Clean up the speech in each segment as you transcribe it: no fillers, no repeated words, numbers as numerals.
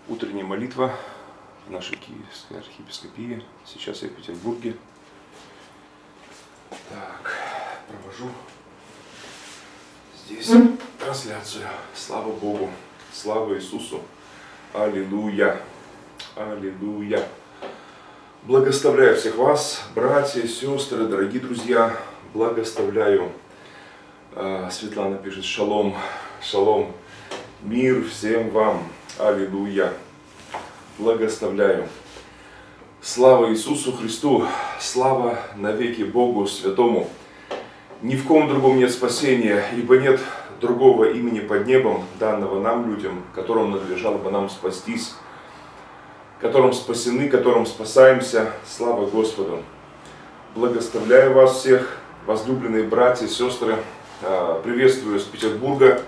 Утренняя молитва в нашей Киевской архиепископии. Сейчас я в Петербурге. Так, провожу здесь трансляцию. Слава Богу, слава Иисусу. Аллилуйя, аллилуйя. Благословляю всех вас, братья, сестры, дорогие друзья. Благословляю. Светлана пишет: шалом, шалом, мир всем вам. Аллилуйя. Благословляю. Слава Иисусу Христу, слава навеки Богу Святому. Ни в ком другом нет спасения, ибо нет другого имени под небом, данного нам, людям, которым надлежало бы нам спастись, которым спасены, которым спасаемся. Слава Господу. Благословляю вас всех, возлюбленные братья, сестры. Приветствую из Петербурга,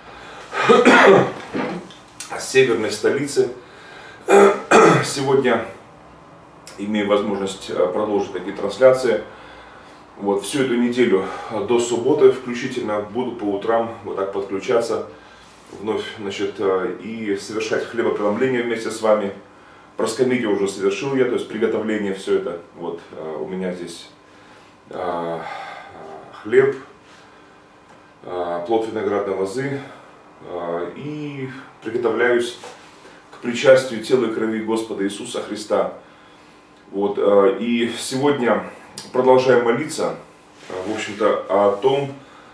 северной столицы. Сегодня имею возможность продолжить такие трансляции. Вот, всю эту неделю до субботы включительно буду по утрам вот так подключаться вновь, значит, и совершать хлебопреломление вместе с вами. Проскомидию уже совершил я, то есть приготовление, все это. Вот у меня здесь хлеб, плод виноградной лозы, и приготовляюсь к причастию тела и крови Господа Иисуса Христа. Вот, и сегодня продолжаем молиться, в общем-то, о том,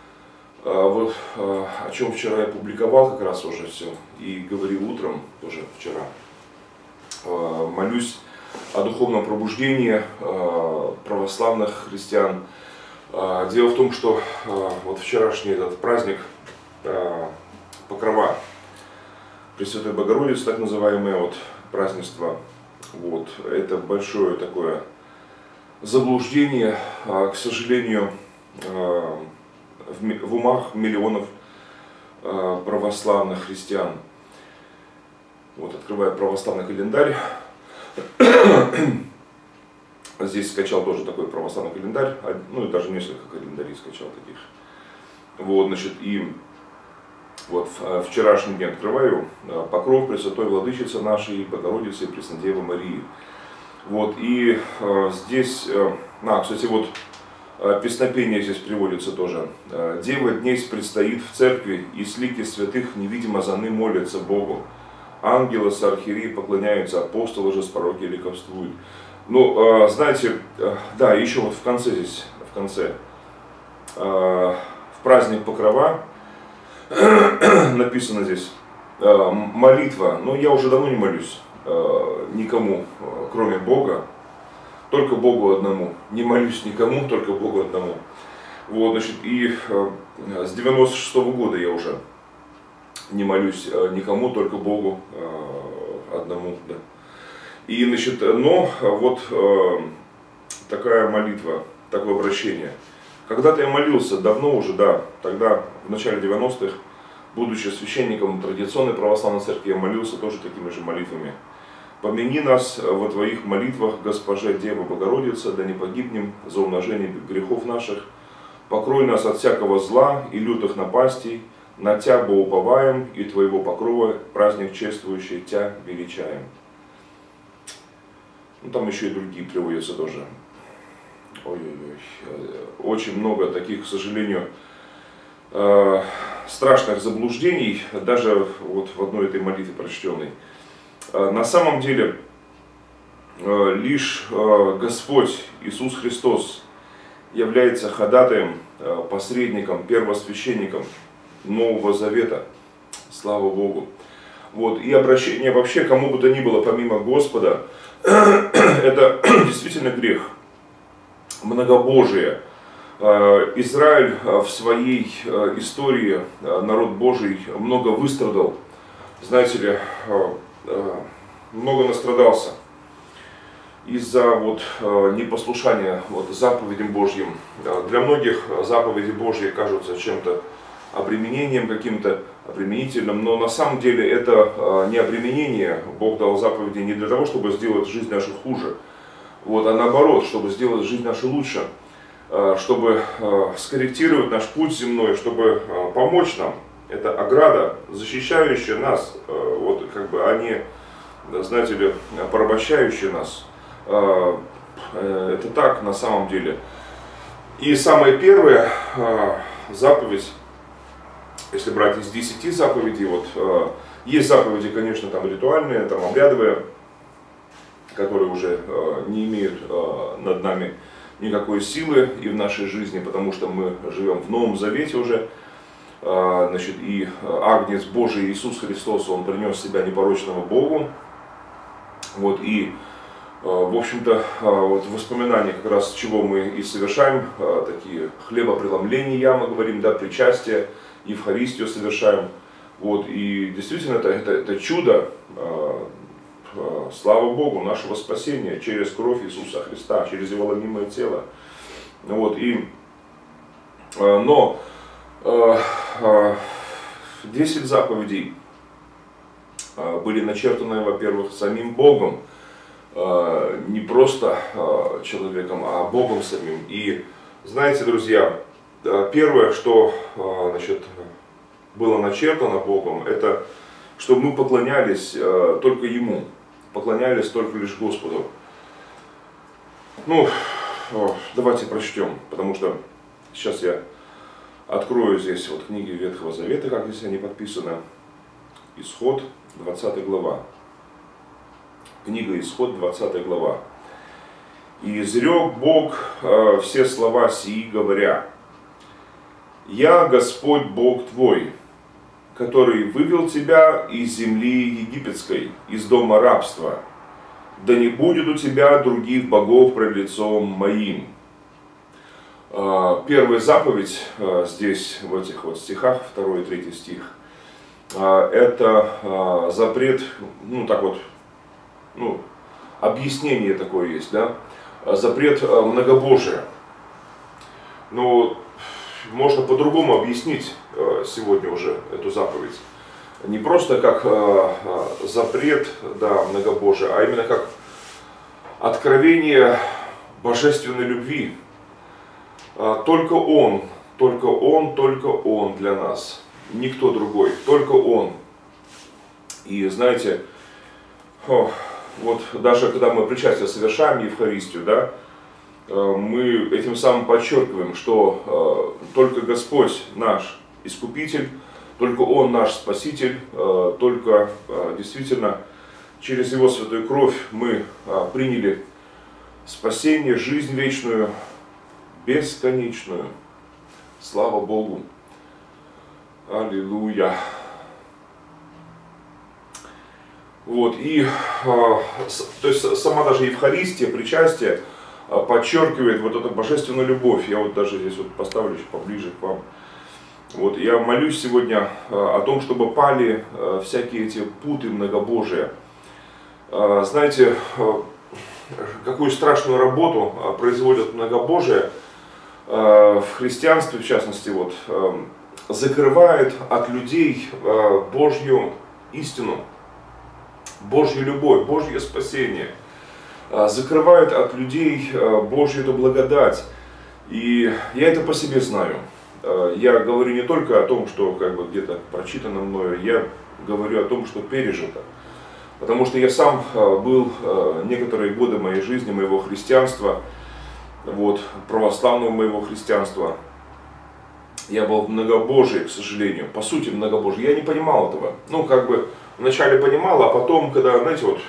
о чем вчера я публиковал как раз уже все, и говорил утром, тоже вчера. Молюсь о духовном пробуждении православных христиан. Дело в том, что вот вчерашний этот праздник Покрова Пресвятой Богородицы, так называемое вот празднество, вот, это большое такое заблуждение, к сожалению, в умах миллионов православных христиан. Вот, открываю православный календарь. Здесь скачал тоже такой православный календарь, ну и даже несколько календарей скачал таких. Вот, значит, и вот вчерашний день открываю покров Пресвятой Владычицы нашей, Богородицы и Преснодевы Марии. Вот, и здесь, кстати, вот песнопение здесь приводится тоже. Дева днесь предстоит в церкви, и с лики святых невидимо заны молятся Богу. Ангелы с архиереи поклоняются, апостолы же с пороки ликовствуют. Ну, знаете, да, еще вот в конце здесь, в праздник Покрова написано здесь молитва, но я уже давно не молюсь никому, кроме Бога, только Богу одному. Не молюсь никому, только Богу одному. Вот, значит, и с 96-го года я уже не молюсь никому, только Богу одному. Да. И, значит, но вот такая молитва, такое обращение. Когда-то я молился, давно уже, да, тогда, в начале 90-х, будучи священником традиционной православной церкви, я молился тоже такими же молитвами. «Помяни нас во твоих молитвах, Госпоже Дева Богородица, да не погибнем за умножение грехов наших. Покрой нас от всякого зла и лютых напастей, на Тя бо уповаем, и Твоего покрова праздник чествующий Тя величаем». Ну, там еще и другие приводятся тоже. Ой-ой-ой. Очень много таких, к сожалению, страшных заблуждений, даже вот в одной этой молитве прочтенной. На самом деле, лишь Господь Иисус Христос является ходатаем, посредником, первосвященником Нового Завета. Слава Богу. Вот. И обращение вообще кому бы то ни было помимо Господа, это действительно грех. Многобожие. Израиль в своей истории, народ Божий, много выстрадал. Знаете ли, много настрадался из-за вот непослушания вот заповедям Божьим. Для многих заповеди Божьи кажутся чем-то обременением каким-то, обременительным, но на самом деле это не обременение. Бог дал заповеди не для того, чтобы сделать жизнь нашу хуже, вот, а наоборот, чтобы сделать жизнь нашу лучше, чтобы скорректировать наш путь земной, чтобы помочь нам. Это ограда, защищающая нас, вот, как бы, а не знаете ли, порабощающие нас. Это так на самом деле. И самая первая заповедь, если брать из 10 заповедей, вот, есть заповеди, конечно, там ритуальные, там обрядовые, которые уже не имеют над нами никакой силы и в нашей жизни, потому что мы живем в Новом Завете уже. Значит, и Агнец Божий Иисус Христос, Он принес себя непорочного Богу. Вот, и, в общем-то, вот воспоминания как раз чего мы и совершаем, такие хлебопреломления, мы говорим, да, причастие, Евхаристию совершаем. Вот, и действительно это чудо, слава Богу, нашего спасения через кровь Иисуса Христа, через Его ломимое тело. Вот, и, но 10 заповедей были начертаны, во-первых, самим Богом, не просто человеком, а Богом самим. И знаете, друзья, первое, что, значит, было начертано Богом, это чтобы мы поклонялись только Ему, поклонялись только лишь Господу. Ну, давайте прочтем, потому что сейчас я открою здесь вот книги Ветхого Завета, как здесь они подписаны. Исход, 20 глава. Книга Исход, 20 глава. «И изрек Бог все слова сии, говоря: Я Господь Бог твой, который вывел тебя из земли египетской, из дома рабства. Да не будет у тебя других богов пред лицом моим». Первая заповедь здесь, в этих вот стихах, 2 и 3 стих, это запрет, ну так вот, ну, объяснение такое есть, да, запрет многобожия. Но можно по-другому объяснить сегодня уже эту заповедь. Не просто как запрет, да, многобожия, а именно как откровение божественной любви. Только Он для нас, никто другой, только Он. И знаете, вот даже когда мы причастие совершаем, Евхаристию, да, мы этим самым подчеркиваем, что только Господь наш Искупитель, только Он наш Спаситель, только действительно через Его святую кровь мы приняли спасение, жизнь вечную, бесконечную. Слава Богу. Аллилуйя. Вот, и то есть сама даже Евхаристия, причастие подчеркивает вот эту божественную любовь. Я вот даже здесь вот поставлю еще поближе к вам. Вот, я молюсь сегодня о том, чтобы пали всякие эти путы многобожия. Знаете, какую страшную работу производят многобожие в христианстве, в частности, вот, закрывает от людей Божью истину, Божью любовь, Божье спасение, закрывает от людей Божью эту благодать. И я это по себе знаю. Я говорю не только о том, что как бы где-то прочитано мною, я говорю о том, что пережито. Потому что я сам был некоторые годы моей жизни, моего христианства, вот, православного моего христианства, я был в многобожии, к сожалению, по сути многобожие. Я не понимал этого. Ну, как бы, вначале понимал, а потом, когда, знаете, вот,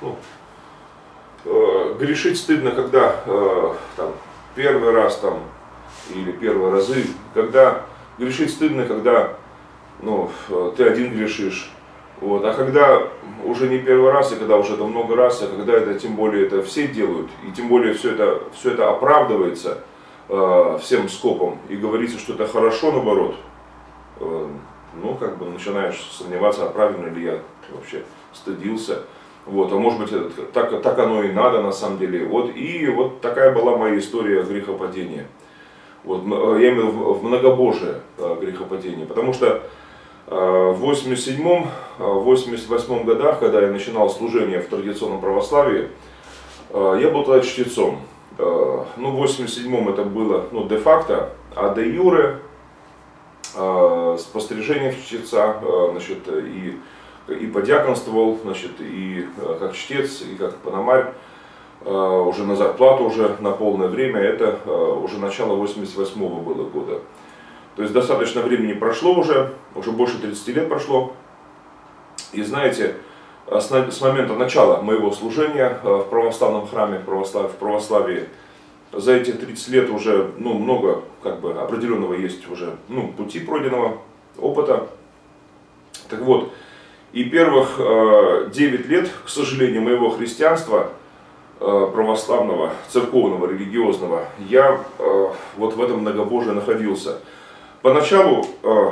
ну, грешить стыдно, когда там, первый раз там, или первые разы, когда грешить стыдно, когда, ну, ты один грешишь. Вот. А когда уже не первый раз, и когда уже это много раз, а когда это тем более это все делают, и тем более все это оправдывается всем скопом, и говорится, что это хорошо, наоборот, ну, как бы начинаешь сомневаться, а правильно ли я вообще стыдился. Вот, а может быть, так оно и надо на самом деле. Вот, и вот такая была моя история грехопадения. Вот, я имею в многобожие грехопадения, потому что в 87-88 годах, когда я начинал служение в традиционном православии, я был тогда чтецом. Ну, в 87-м это было, ну, де-факто, а де-юре с пострижением чтеца, значит, и и подьяконствовал, значит, и как чтец, и как пономарь, уже на зарплату, уже на полное время, это уже начало 88-го было года. То есть достаточно времени прошло уже больше 30 лет прошло. И знаете, с момента начала моего служения в православном храме, в православии, за этих 30 лет уже много определенного есть уже пути пройденного, опыта. Так вот, и первых 9 лет, к сожалению, моего христианства, православного, церковного, религиозного, я вот в этом многобожии находился. Поначалу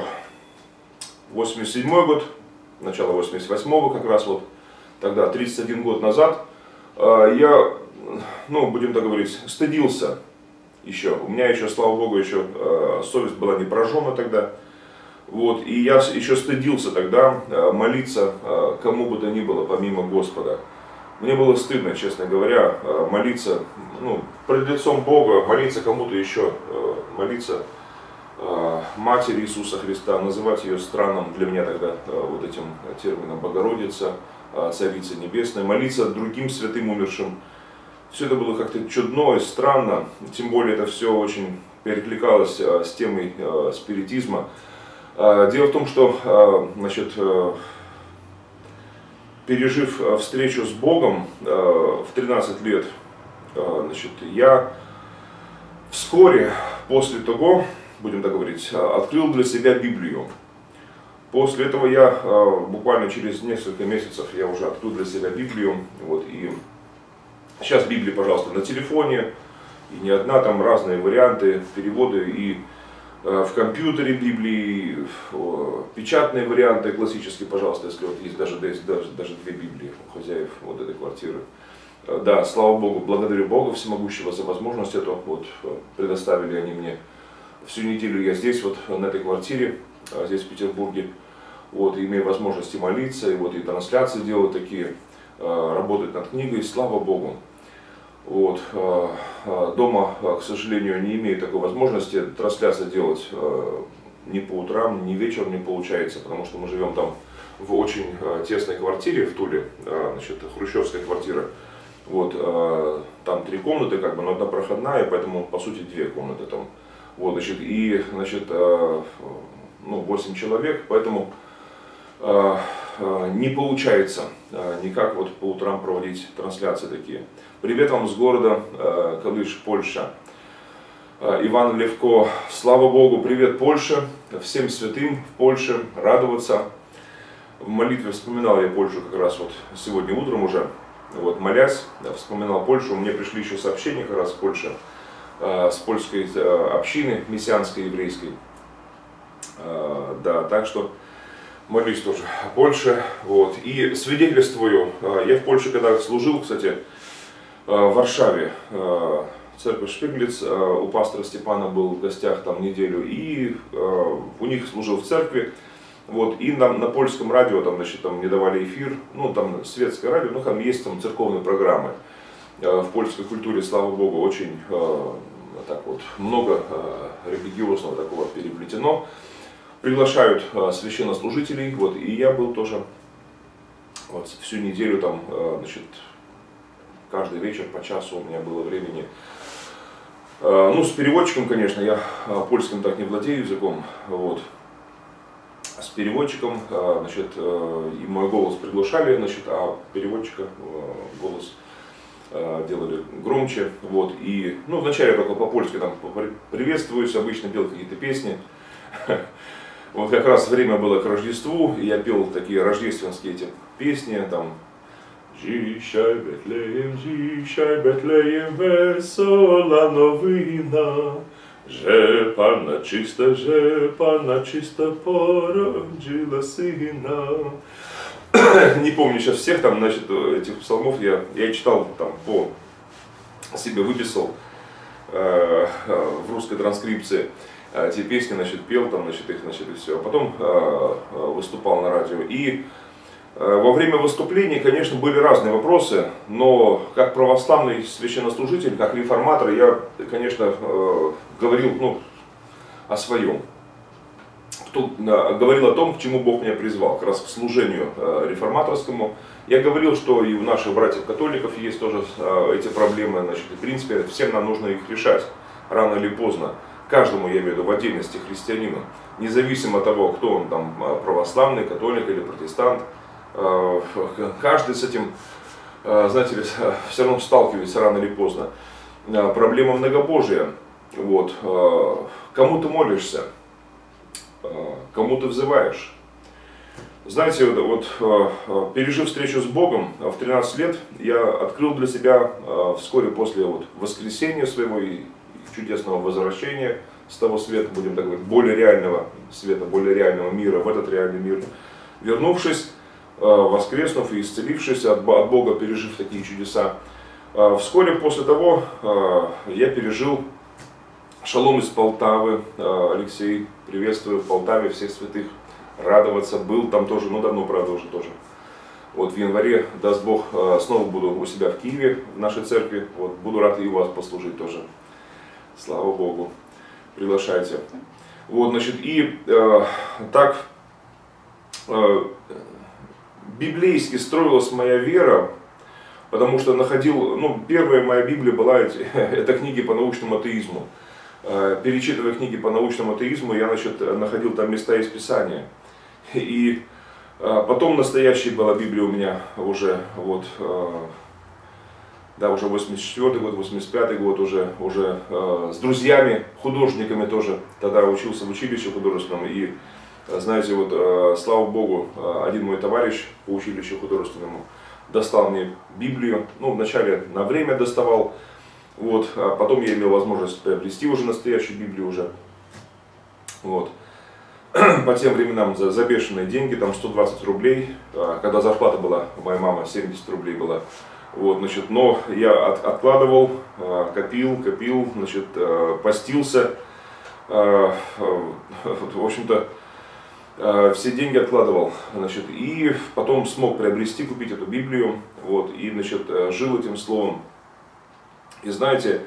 87-й год, начало 88-го как раз вот, тогда 31 год назад, я, будем так говорить, стыдился еще. У меня еще, слава Богу, еще совесть была не прожжена тогда. Вот, и я еще стыдился тогда молиться кому бы то ни было, помимо Господа. Мне было стыдно, честно говоря, молиться пред лицом Бога, молиться кому-то еще, молиться Матери Иисуса Христа, называть ее странным для меня тогда вот этим термином Богородица, Царица Небесная, молиться другим святым умершим. Все это было как-то чудно и странно, тем более это все очень перекликалось с темой спиритизма. Дело в том, что, значит, пережив встречу с Богом в 13 лет, значит, я вскоре после того, будем так говорить, открыл для себя Библию. После этого я буквально через несколько месяцев я уже открыл для себя Библию. Вот, и сейчас Библия, пожалуйста, на телефоне, и не одна, там разные варианты, переводы и в компьютере Библии, печатные варианты классические, пожалуйста, если вот есть даже 2 Библии у хозяев вот этой квартиры. Да, слава Богу, благодарю Бога Всемогущего за возможность эту, вот, предоставили они мне. Всю неделю я здесь, вот на этой квартире, здесь в Петербурге, вот, имею возможности молиться, и вот и трансляции делать такие, работать над книгой, слава Богу. Вот, дома, к сожалению, не имею такой возможности трансляции делать ни по утрам, ни вечером не получается, потому что мы живем там в очень тесной квартире в Туле, значит, хрущевская квартира. Вот, там 3 комнаты, но одна проходная, поэтому по сути 2 комнаты там. Вот, значит, и, значит, 8 человек, поэтому не получается никак вот по утрам проводить трансляции такие. Привет вам с города Калыш, Польша. Иван Левко, слава Богу, привет Польша, всем святым в Польше, радоваться. В молитве вспоминал я Польшу как раз вот сегодня утром уже, вот, молясь, вспоминал Польшу, мне пришли еще сообщения как раз в Польше, с польской общины мессианской, еврейской. Да, так что молюсь тоже о Польше. Вот. И свидетельствую, я в Польше когда служил, кстати, в Варшаве, церковь Шпиглиц, у пастора Степана был в гостях там неделю, и у них служил в церкви. Вот, и нам на польском радио там, значит, там не давали эфир, там светское радио, там есть там церковные программы. В польской культуре, слава Богу, очень так вот много религиозного такого переплетено. Приглашают священнослужителей, вот, и я был тоже вот, всю неделю там, значит, каждый вечер по часу у меня было времени. С переводчиком, конечно, я польским так не владею языком, вот. С переводчиком, значит, и мой голос приглушали, значит, а переводчика голос делали громче, вот, и, вначале я только по-польски там приветствуюсь, обычно пел какие-то песни, вот как раз время было к Рождеству, и я пел такие рождественские эти песни, там, «Dzisiaj Betlejem, wesoła nowina, że Panna czysta porodziła syna». Не помню сейчас всех там, значит, этих псалмов, я читал там по себе, выписал в русской транскрипции те песни, значит, пел там, значит, их, значит, и все. А потом выступал на радио. И во время выступлений, конечно, были разные вопросы, но как православный священнослужитель, как реформатор, я, конечно, говорил, о своем. кто говорил о том, к чему Бог меня призвал, как раз к служению реформаторскому. Я говорил, что и у наших братьев-католиков есть тоже эти проблемы, значит, и в принципе всем нам нужно их решать, рано или поздно. Каждому, я имею в виду, в отдельности христианину, независимо от того, кто он там, православный, католик или протестант, каждый с этим, знаете ли, все равно сталкивается рано или поздно. Проблема многобожия. Вот. Кому ты молишься? Кому ты взываешь? Знаете, вот пережив встречу с Богом в 13 лет, я открыл для себя вскоре после воскресения своего и чудесного возвращения с того света, будем так говорить, более реального света, более реального мира в этот реальный мир, вернувшись, воскреснув и исцелившись от Бога, пережив такие чудеса, вскоре после того я пережил шалом из Полтавы. Алексей, приветствую в Полтаве всех святых, радоваться, был там тоже, но давно, правда, уже тоже. Вот в январе, даст Бог, снова буду у себя в Киеве, в нашей церкви, вот, буду рад и у вас послужить тоже. Слава Богу, приглашайте. Вот, значит, и так библейски строилась моя вера, потому что находил, первая моя Библия была, это книги по научному атеизму. Перечитывая книги по научному атеизму, я, значит, находил там места из Писания. И потом настоящая была Библия у меня уже, вот, да, уже 84 год, 85 год, уже с друзьями, художниками тоже, тогда учился в училище художественном. И, знаете, вот, слава Богу, один мой товарищ по училищу художественному достал мне Библию, вначале на время доставал, вот, а потом я имел возможность приобрести уже настоящую Библию уже, вот. По тем временам за бешеные деньги, там 120 рублей, когда зарплата была, у моей мамы 70 рублей была, вот, значит, но я откладывал, копил, значит, постился, в общем-то, все деньги откладывал, значит, и потом смог приобрести, купить эту Библию, вот, и, значит, жил этим словом. И знаете,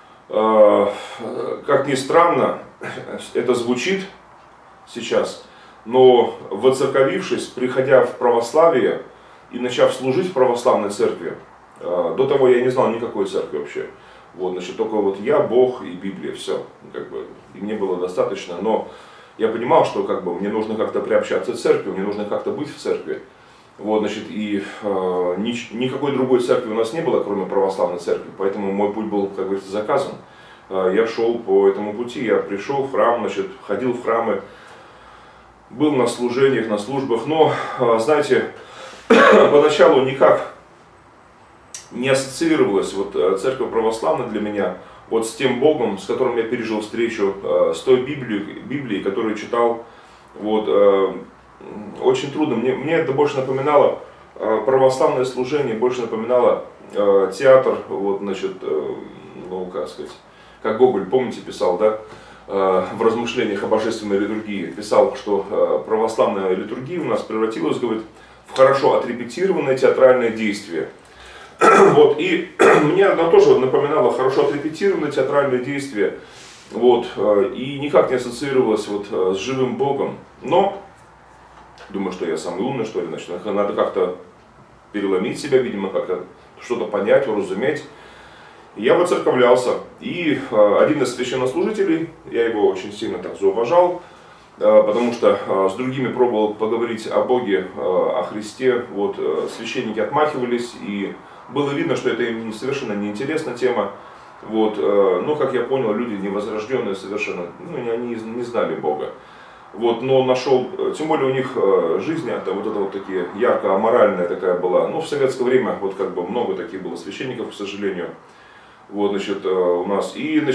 как ни странно, это звучит сейчас, но воцерковившись, приходя в православие и начав служить в православной церкви, до того я не знал никакой церкви вообще. Вот, значит, только вот я, Бог и Библия, все, как бы, и мне было достаточно, но я понимал, что как бы мне нужно как-то приобщаться к церкви, мне нужно как-то быть в церкви. Вот, значит, и никакой другой церкви у нас не было, кроме православной церкви, поэтому мой путь был, как говорится, заказан. Я шел по этому пути, я пришел в храм, значит, ходил в храмы, был на служениях, на службах, но, знаете, поначалу никак не ассоциировалась вот церковь православная для меня вот с тем Богом, с которым я пережил встречу, с той Библией, которую читал. Вот, очень трудно. Мне это больше напоминало православное служение, больше напоминало театр, вот, значит, как сказать, как Гоголь, помните, писал, да, в размышлениях о божественной литургии, писал, что православная литургия у нас превратилась, говорит, в хорошо отрепетированное театральное действие. Вот, и мне она тоже напоминала хорошо отрепетированное театральное действие, вот, и никак не ассоциировалась вот с живым Богом. Но думаю, что я самый умный, что ли, значит, надо как-то переломить себя, видимо, как-то что-то понять, уразуметь. Я воцерковлялся, и один из священнослужителей, я его очень сильно так зауважал, потому что с другими пробовал поговорить о Боге, о Христе, вот, священники отмахивались, и было видно, что это им совершенно неинтересна тема. Вот, но, как я понял, люди невозрожденные совершенно, они не знали Бога. Вот, но нашел, тем более у них жизнь, это вот такие ярко аморальная такая была. В советское время вот как бы много таких было священников, к сожалению. Вот, значит, у нас.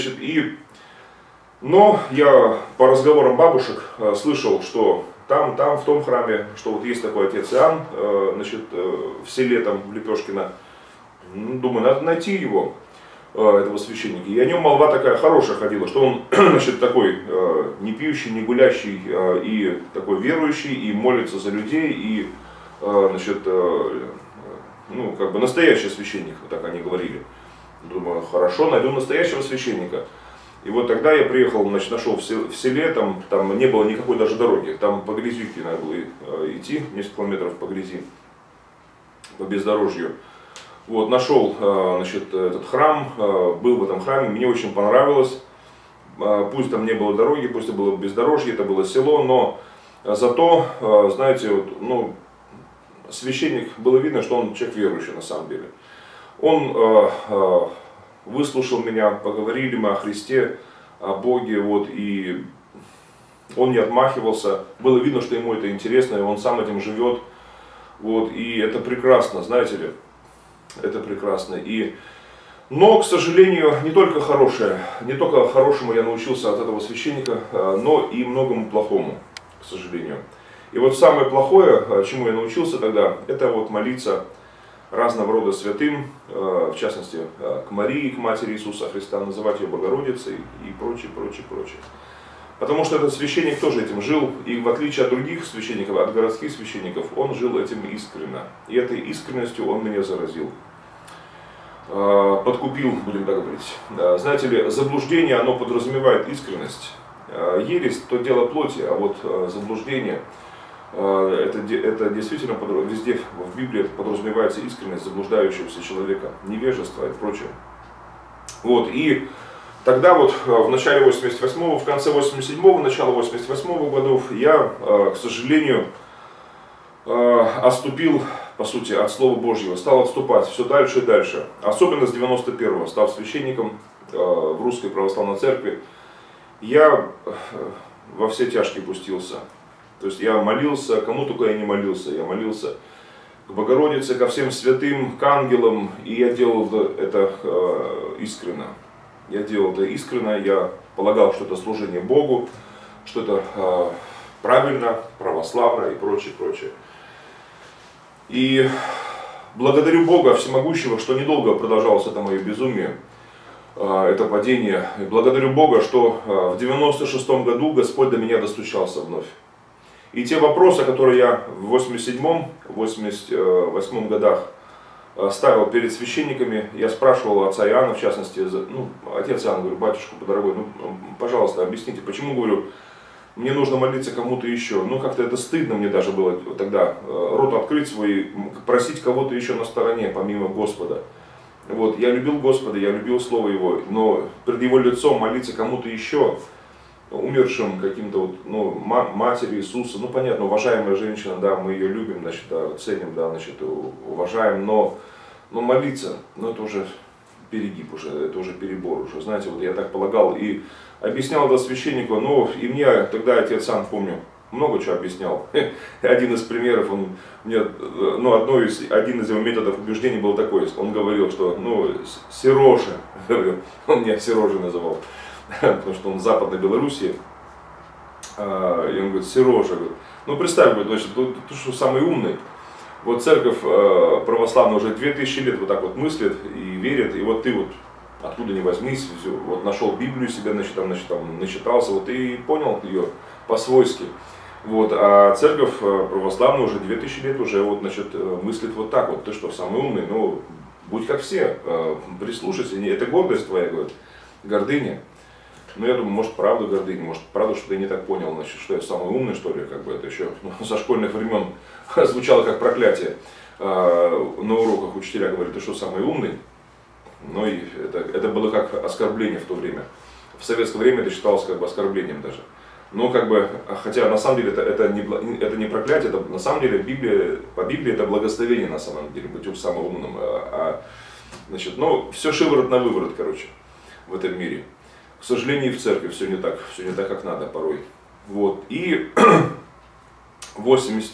Но я по разговорам бабушек слышал, что там в том храме, что вот есть такой отец Иоанн, значит, в селе там в Лепешкино. Думаю, надо найти его, этого священника. И о нем молва такая хорошая ходила, что он, значит, такой не пьющий, не гулящий, и такой верующий, и молится за людей, и, значит, как бы настоящий священник, так они говорили. Думаю, хорошо, найду настоящего священника. И вот тогда я приехал, значит, нашел в селе, там не было никакой даже дороги, там по грязи надо было идти, несколько километров по грязи, по бездорожью. Вот, нашел, значит, этот храм, был в этом храме, мне очень понравилось. Пусть там не было дороги, пусть это было бездорожье, это было село, но зато, знаете, вот, ну, священник, было видно, что он человек верующий на самом деле. Он выслушал меня, поговорили мы о Христе, о Боге, вот, и он не отмахивался, было видно, что ему это интересно, и он сам этим живет, вот, и это прекрасно, знаете ли, это прекрасно. Но, к сожалению, не только хорошему я научился от этого священника, но и многому плохому, к сожалению. И вот самое плохое, чему я научился тогда, это вот молиться разного рода святым, в частности, к Марии, к Матери Иисуса Христа, называть ее Богородицей и прочее, прочее, прочее. Потому что этот священник тоже этим жил, и в отличие от других священников, от городских священников, он жил этим искренно. И этой искренностью он меня заразил. Подкупил, будем так говорить. Знаете ли, заблуждение, оно подразумевает искренность. Ересь – то дело плоти, а вот заблуждение – это действительно везде в Библии подразумевается искренность заблуждающегося человека, невежество и прочее. Вот, и тогда вот в начале 88-го, в конце 87-го, начало 88-го годов я, к сожалению, отступил, по сути, от Слова Божьего, стал отступать все дальше и дальше. Особенно с 91-го, став священником в Русской Православной Церкви, я во все тяжкие пустился. То есть я молился, кому только я не молился. Я молился к Богородице, ко всем святым, к ангелам, и я делал это искренно. Я делал это искренно, я полагал, что это служение Богу, что это правильно, православно и прочее, прочее. И благодарю Бога Всемогущего, что недолго продолжалось это мое безумие, это падение. И благодарю Бога, что в 96-м году Господь до меня достучался вновь. И те вопросы, которые я в 87-м, 88-м годах ставил перед священниками, я спрашивал отца Иоанна, в частности, ну, отец Иоанн, говорю, батюшка, дорогой, ну, пожалуйста, объясните, почему, говорю, мне нужно молиться кому-то еще. Ну, как-то это стыдно мне даже было тогда, рот открыть свой, просить кого-то еще на стороне, помимо Господа. Вот, я любил Господа, я любил Слово Его, но перед Его лицом молиться кому-то еще, умершим каким-то, вот, ну, матери Иисуса, ну, понятно, уважаемая женщина, да, мы ее любим, значит, да, ценим, да, значит, уважаем, но молиться, ну, это уже перегиб уже, это уже перебор уже, знаете, вот я так полагал и объяснял это священнику, ну, и мне тогда отец Сан, помню, много чего объяснял. Один из примеров, он мне, ну, один из его методов убеждения был такой, он говорил, что, ну, Серожа, он меня Серожей называл, потому что он в Западной Белоруссии, и он говорит, Серожа, ну, представь, говорит, значит, ты что, самый умный. Вот церковь православная уже 2000 лет вот так вот мыслит и верит, и вот ты вот откуда ни возьмись, вот нашел Библию себе, значит, там начитался, вот и понял ее по-свойски. Вот, а церковь православная уже 2000 лет уже вот, значит, мыслит вот так вот, ты что, самый умный, ну, будь как все, прислушайся, это гордость твоя, говорит, гордыня. Ну, я думаю, может, правда гордыня, может, правда, что ты не так понял, значит, что я самый умный, что ли, как бы это еще со школьных времен звучало как проклятие. На уроках учителя говорят, ты что, самый умный? Ну, и это было как оскорбление в то время. В советское время это считалось как бы оскорблением даже. Но как бы, хотя на самом деле это не проклятие, это на самом деле по Библии это благословение на самом деле, быть самым умным. Значит, ну, все шиворот на выворот, короче, в этом мире. К сожалению, и в церкви все не так, как надо порой. Вот. И в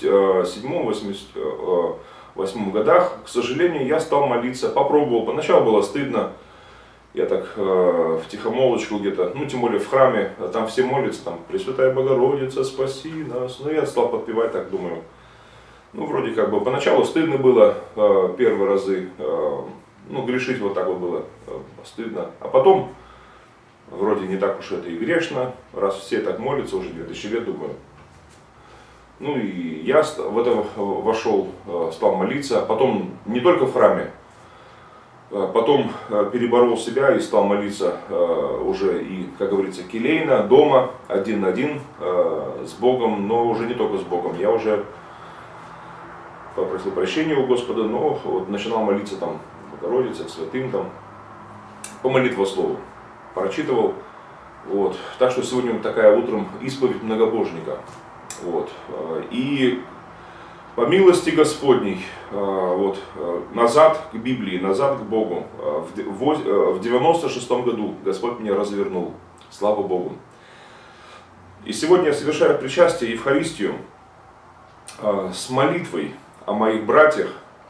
87-88 годах, к сожалению, я стал молиться, попробовал. Поначалу было стыдно, я так втихомолочку где-то, ну тем более в храме, там все молятся, там Пресвятая Богородица, спаси нас. Ну я стал подпевать, так думаю. Ну вроде как бы поначалу стыдно было первые разы, ну грешить вот так вот было стыдно. А потом вроде не так уж это и грешно, раз все так молятся уже 2000 лет, думаю. Ну и я в это вошел, стал молиться, а потом не только в храме, Потом переборол себя и стал молиться уже и, как говорится, келейно, дома, один на один с Богом, но уже не только с Богом. Я уже попросил прощения у Господа, но вот начинал молиться там Богородице, к святым там, по молитвослову, прочитывал. Вот. Так что сегодня такая утром исповедь многобожника. Вот. И по милости Господней, вот, назад к Библии, назад к Богу, в 96-м году Господь меня развернул, слава Богу. И сегодня я совершаю причастие, Евхаристию, с молитвой о моих братьях.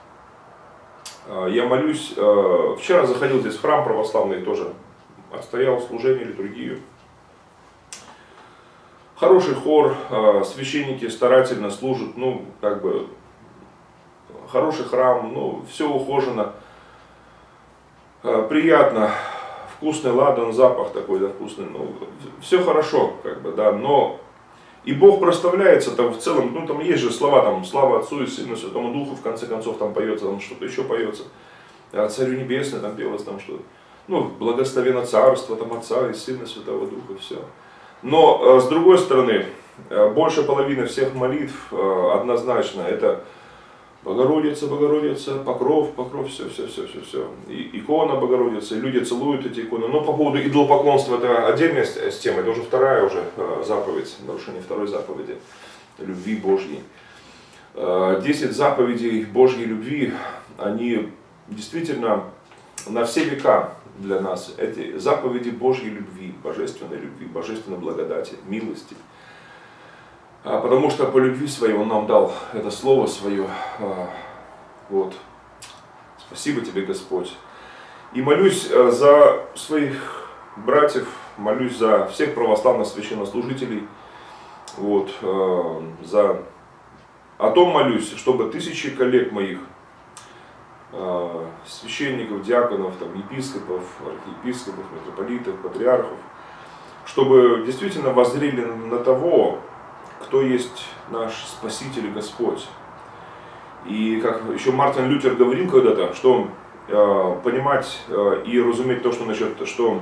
Я молюсь, вчера заходил здесь в храм православный, тоже отстоял служение, литургию. Хороший хор, священники старательно служат, ну, как бы, хороший храм, ну, все ухожено, приятно, вкусный ладан, запах такой, да, вкусный, ну, все хорошо, как бы, да, но и Бог проставляется там в целом, ну, там есть же слова, там, слава Отцу и Сыну, Святому Духу, в конце концов, там поется, там что-то еще поется, Царю Небесный, там пелось, там что-то, ну, благословенно Царство, там, Отца и Сына, Святого Духа, все. Но, с другой стороны, больше половины всех молитв однозначно это Богородица, Богородица, Покров, Покров, все. И икона Богородицы, люди целуют эти иконы. Но по поводу идолопоклонства это отдельная тема, это уже вторая уже заповедь, нарушение второй заповеди, любви Божьей. 10 заповедей Божьей любви, они действительно на все века для нас. Эти заповеди Божьей любви, божественной благодати, милости. Потому что по любви своей Он нам дал это слово свое. Вот. Спасибо тебе, Господь. И молюсь за своих братьев, молюсь за всех православных священнослужителей. Вот. О том молюсь, чтобы тысячи коллег моих, священников, диаконов, там, епископов, архиепископов, митрополитов, патриархов, чтобы действительно воззрели на того, кто есть наш Спаситель и Господь. И как еще Мартин Лютер говорил когда-то, что понимать и разуметь то, что насчет, что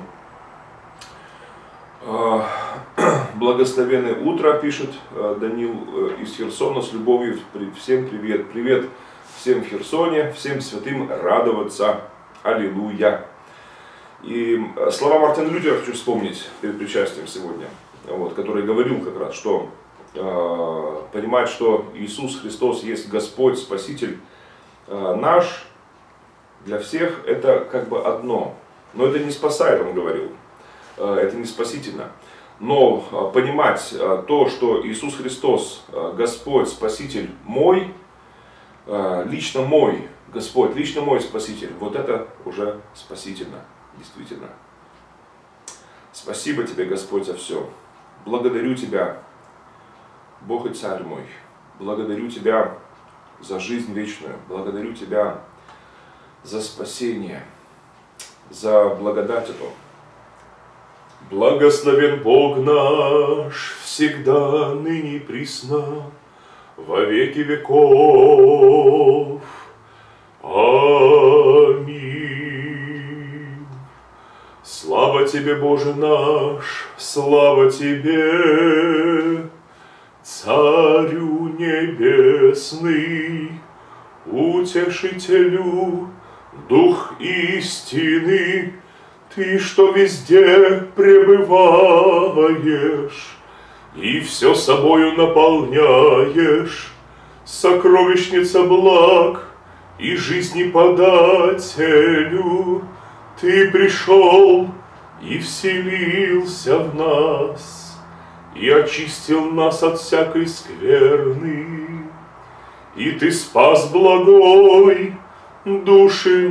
благословенное утро, пишет Данил из Херсона, с любовью, всем привет, привет. Всем в Херсоне, всем святым радоваться. Аллилуйя. И слова Мартина Лютера хочу вспомнить перед причастием сегодня, вот, который говорил как раз, что понимать, что Иисус Христос есть Господь, Спаситель наш, для всех это как бы одно. Но это не спасает, он говорил, это не спасительно. Но понимать то, что Иисус Христос Господь, Спаситель мой, лично мой Господь, лично мой Спаситель, вот это уже спасительно, действительно. Спасибо тебе, Господь, за все. Благодарю тебя, Бог и Царь мой. Благодарю тебя за жизнь вечную. Благодарю тебя за спасение, за благодать эту. Благословен Бог наш, всегда, ныне и присно, во веки веков. Аминь. Слава тебе, Боже наш, слава тебе, Царю небесный, Утешителю, Дух истины, Ты, что везде пребываешь, и все собою наполняешь, сокровищница благ и жизни подателю, Ты пришел и вселился в нас, и очистил нас от всякой скверны, и Ты спас благой души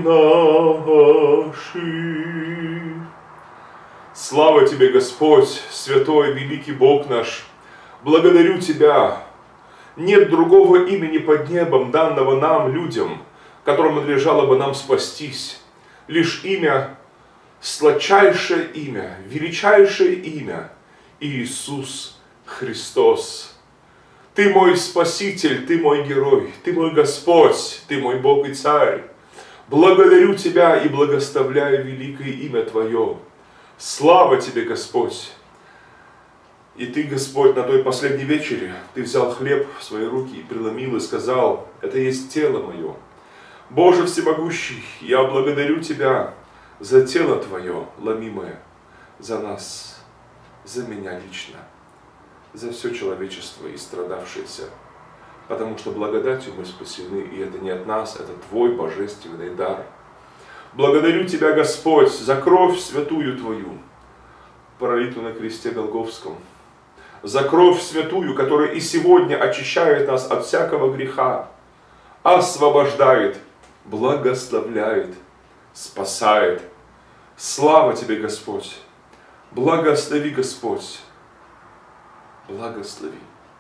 наши. Слава тебе, Господь, святой, великий Бог наш, благодарю Тебя. Нет другого имени под небом, данного нам, людям, которым надлежало бы нам спастись. Лишь имя, сладчайшее имя, величайшее имя – Иисус Христос. Ты мой Спаситель, Ты мой Герой, Ты мой Господь, Ты мой Бог и Царь. Благодарю Тебя и благословляю великое имя Твое. Слава Тебе, Господь! И Ты, Господь, на той последней вечере, Ты взял хлеб в свои руки и преломил и сказал: это есть тело Мое. Боже всемогущий, я благодарю Тебя за тело Твое, ломимое, за нас, за меня лично, за все человечество и страдавшееся. Потому что благодатью мы спасены, и это не от нас, это Твой божественный дар. Благодарю Тебя, Господь, за кровь святую Твою, пролитую на кресте Голгофском, за кровь святую, которая и сегодня очищает нас от всякого греха, освобождает, благословляет, спасает. Слава Тебе, Господь! Благослови, Господь! Благослови!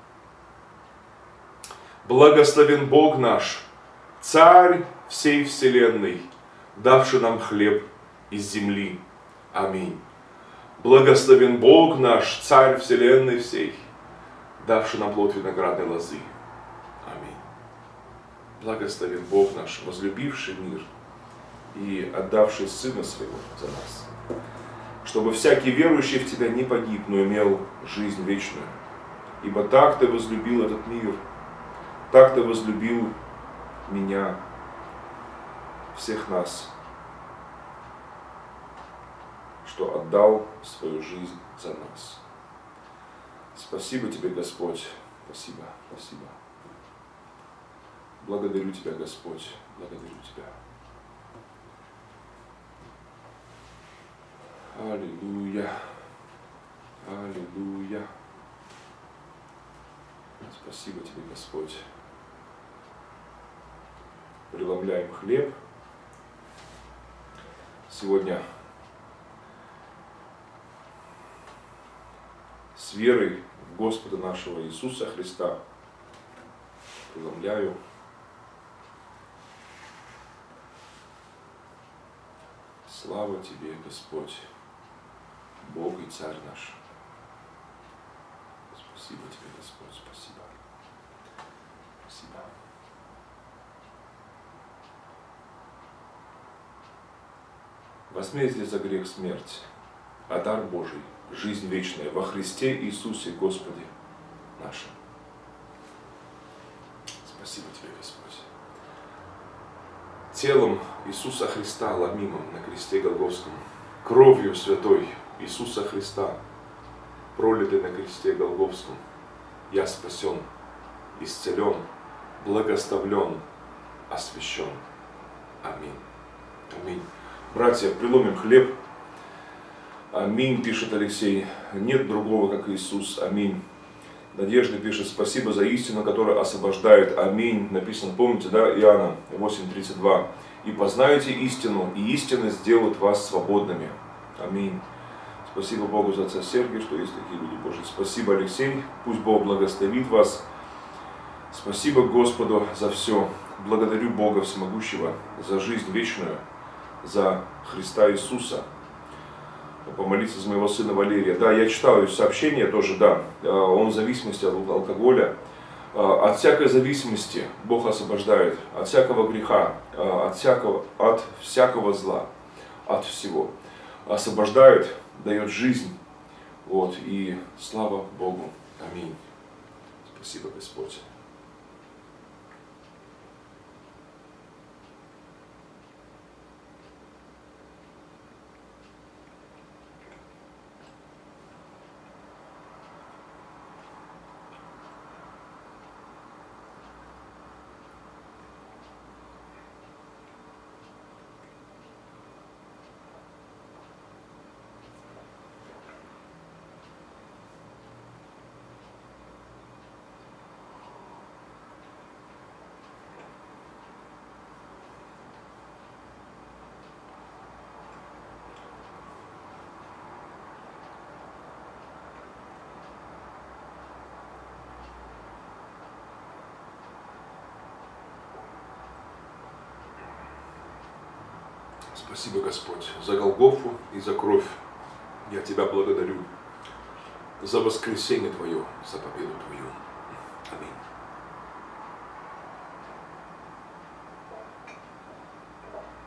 Благословен Бог наш, Царь всей вселенной, давший нам хлеб из земли. Аминь. Благословен Бог наш, Царь вселенной всей, давший нам плод виноградной лозы. Аминь. Благословен Бог наш, возлюбивший мир и отдавший Сына Своего за нас, чтобы всякий верующий в Тебя не погиб, но имел жизнь вечную. Ибо так Ты возлюбил этот мир, так Ты возлюбил меня, всех нас, что отдал свою жизнь за нас. Спасибо Тебе, Господь. Спасибо, спасибо. Благодарю Тебя, Господь. Благодарю Тебя. Аллилуйя. Аллилуйя. Спасибо Тебе, Господь. Преломляем хлеб. Сегодня с верой в Господа нашего Иисуса Христа преломляю. Слава Тебе, Господь, Бог и Царь наш. Спасибо Тебе, Господь, спасибо. Спасибо. Возмездие за грех смерть, а дар Божий – жизнь вечная во Христе Иисусе Господе нашем. Спасибо Тебе, Господь. Телом Иисуса Христа, ломимым на кресте Голгофском, кровью святой Иисуса Христа, пролитой на кресте Голгофском, я спасен, исцелен, благословлен, освящен. Аминь. Аминь. Братья, преломим хлеб. Аминь, пишет Алексей. Нет другого, как Иисус. Аминь. Надежда пишет: спасибо за истину, которая освобождает. Аминь. Написано, помните, да, Иоанна 8:32. И познаете истину, и истина сделает вас свободными. Аминь. Спасибо Богу за отца Сергия, что есть такие люди Божьи. Спасибо, Алексей. Пусть Бог благословит вас. Спасибо Господу за все. Благодарю Бога Всемогущего за жизнь вечную, за Христа Иисуса. Помолиться за моего сына Валерия. Да, я читаю сообщение тоже, да. Он в зависимости от алкоголя. От всякой зависимости Бог освобождает, от всякого греха, от всякого зла, от всего. Освобождает, дает жизнь. Вот, и слава Богу. Аминь. Спасибо, Господь. Спасибо, Господь, за Голгофу и за кровь. Я Тебя благодарю за воскресение Твое, за победу Твою. Аминь.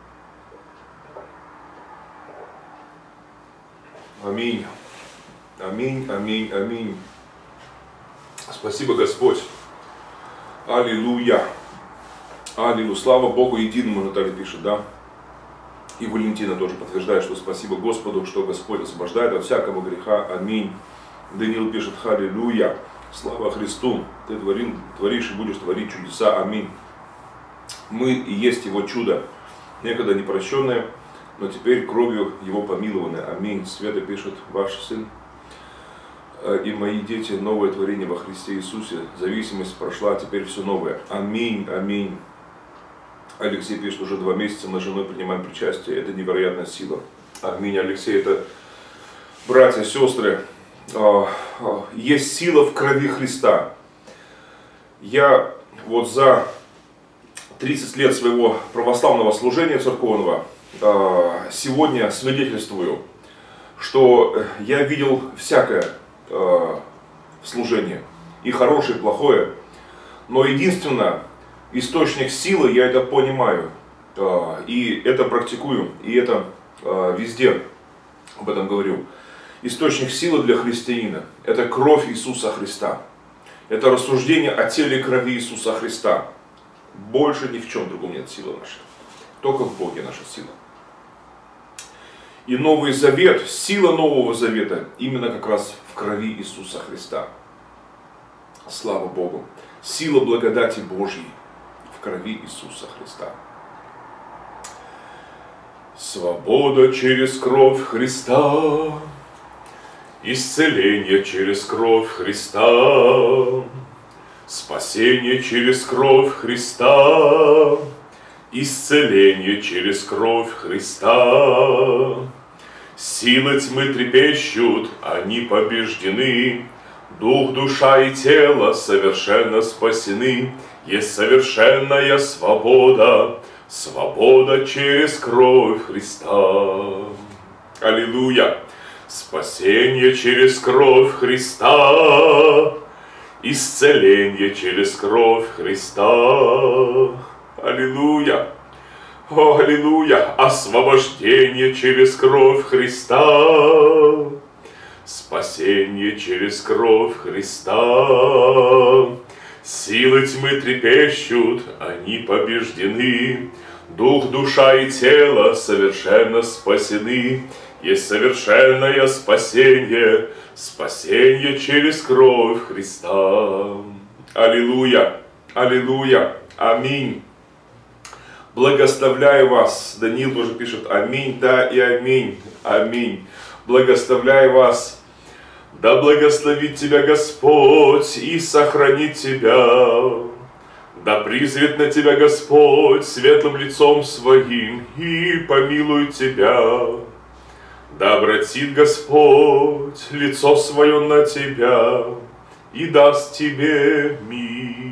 Аминь. Аминь, аминь, аминь. Спасибо, Господь. Аллилуйя. Аллилуйя. Слава Богу единому, Наталья пишет, да? И Валентина тоже подтверждает, что спасибо Господу, что Господь освобождает от всякого греха. Аминь. Даниил пишет, аллилуйя. Слава Христу. Ты творишь и будешь творить чудеса. Аминь. Мы и есть Его чудо, некогда непрощенное, но теперь кровью Его помилованы. Аминь. Света пишет, ваш сын и мои дети, новое творение во Христе Иисусе. Зависимость прошла, а теперь все новое. Аминь, аминь. Алексей пишет, уже 2 месяца мы с женой принимаем причастие. Это невероятная сила. Аминь, Алексей. Это, братья, сестры, есть сила в крови Христа. Я вот за 30 лет своего православного служения церковного сегодня свидетельствую, что я видел всякое в служении, и хорошее, и плохое, но единственное, источник силы, я это понимаю, и это практикую, и это везде об этом говорю. Источник силы для христианина – это кровь Иисуса Христа, это рассуждение о теле и крови Иисуса Христа. Больше ни в чем другом нет силы нашей, только в Боге наша сила. И Новый Завет, сила Нового Завета именно как раз в крови Иисуса Христа. Слава Богу. Сила благодати Божьей в крови Иисуса Христа. Свобода через кровь Христа, исцеление через кровь Христа, спасение через кровь Христа, исцеление через кровь Христа. Силы тьмы трепещут, они побеждены. Дух, душа и тело совершенно спасены. Есть совершенная свобода, свобода через кровь Христа. Аллилуйя! Спасение через кровь Христа, исцеление через кровь Христа. Аллилуйя! О, аллилуйя! Освобождение через кровь Христа. Спасение через кровь Христа. Силы тьмы трепещут, они побеждены. Дух, душа и тело совершенно спасены. Есть совершенное спасение, спасение через кровь Христа. Аллилуйя! Аллилуйя! Аминь! Благословляю вас. Даниил тоже пишет аминь, да и аминь. Аминь. Благословляю вас. Да благословит тебя Господь и сохранит тебя. Да призрит на тебя Господь светлым лицом своим и помилует тебя. Да обратит Господь лицо свое на тебя и даст тебе мир.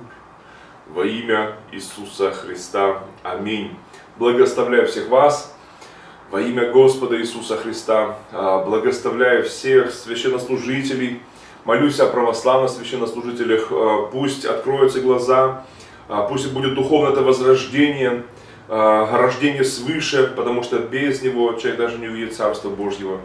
Во имя Иисуса Христа. Аминь. Благословляю всех вас. Во имя Господа Иисуса Христа. Благословляю всех священнослужителей. Молюсь о православных священнослужителях. Пусть откроются глаза. Пусть будет духовное это возрождение. Рождение свыше. Потому что без него человек даже не увидит Царства Божьего.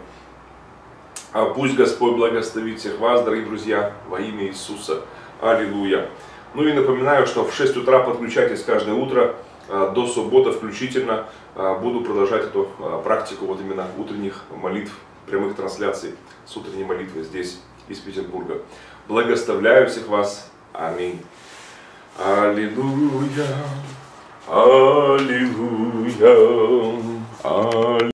Пусть Господь благословит всех вас, дорогие друзья, во имя Иисуса. Аллилуйя. Ну и напоминаю, что в 6 утра подключайтесь каждое утро, до субботы включительно. Буду продолжать эту практику вот именно утренних молитв, прямых трансляций с утренней молитвы здесь, из Петербурга. Благословляю всех вас. Аминь. Аллилуйя. Аллилуйя.